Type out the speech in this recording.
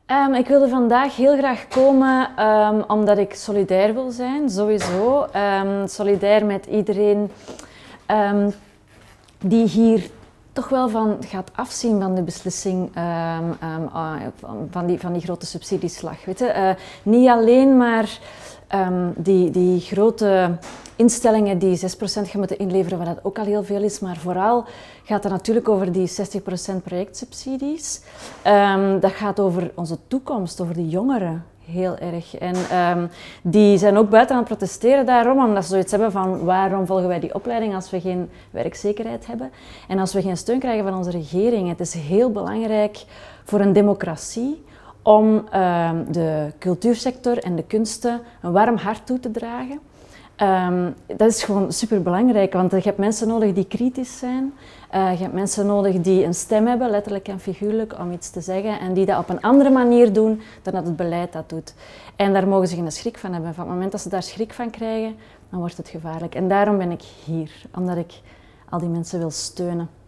Ik wilde vandaag heel graag komen omdat ik solidair wil zijn, sowieso. Solidair met iedereen die hier toch wel van gaat afzien van de beslissing van die grote subsidieslag. Weet je? Niet alleen maar die grote instellingen die 6% gaan moeten inleveren, wat dat ook al heel veel is, maar vooral gaat het natuurlijk over die 60% projectsubsidies. Dat gaat over onze toekomst, over de jongeren. Heel erg. En die zijn ook buiten aan het protesteren daarom, omdat ze zoiets hebben van waarom volgen wij die opleiding als we geen werkzekerheid hebben en als we geen steun krijgen van onze regering. Het is heel belangrijk voor een democratie om de cultuursector en de kunsten een warm hart toe te dragen. Dat is gewoon superbelangrijk, want je hebt mensen nodig die kritisch zijn. Je hebt mensen nodig die een stem hebben, letterlijk en figuurlijk, om iets te zeggen. En die dat op een andere manier doen dan dat het beleid dat doet. En daar mogen ze geen schrik van hebben. Van het moment dat ze daar schrik van krijgen, dan wordt het gevaarlijk. En daarom ben ik hier, omdat ik al die mensen wil steunen.